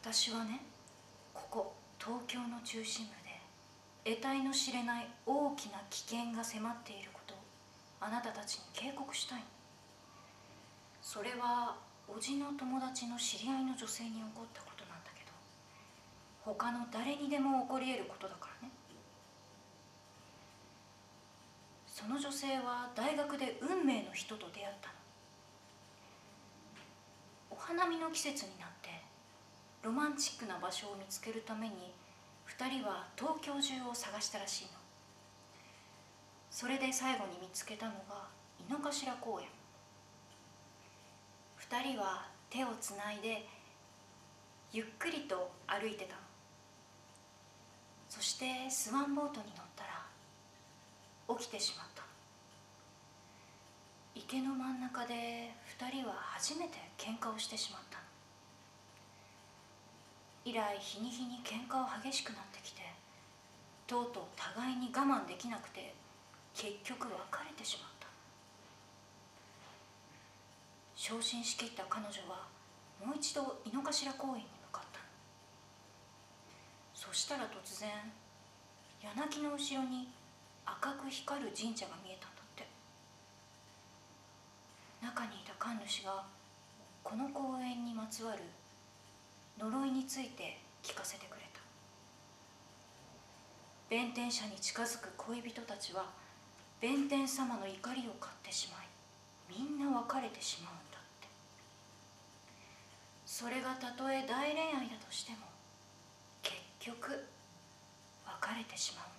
私はね、ここ東京の中心部で得体の知れない大きな危険が迫っていることをあなたたちに警告したいの。それは叔父の友達の知り合いの女性に起こったことなんだけど、他の誰にでも起こり得ることだからね。その女性は大学で運命の人と出会ったの。お花見の季節になってロマンチックな場所を見つけるために2人は東京中を探したらしいの。それで最後に見つけたのが井の頭公園。2人は手をつないでゆっくりと歩いてたの。そしてスワンボートに乗ったら起きてしまったの。池の真ん中で2人は初めて喧嘩をしてしまったの。以来日に日に喧嘩は激しくなってきて、とうとう互いに我慢できなくて結局別れてしまった。昇進しきった彼女はもう一度井の頭公園に向かったの。そしたら突然柳の後ろに赤く光る神社が見えたんだって。中にいた神主がこの公園にまつわる呪いについて聞かせてくれた。弁天社に近づく恋人たちは弁天様の怒りを買ってしまい、みんな別れてしまうんだって。それがたとえ大恋愛だとしても結局別れてしまうんだ。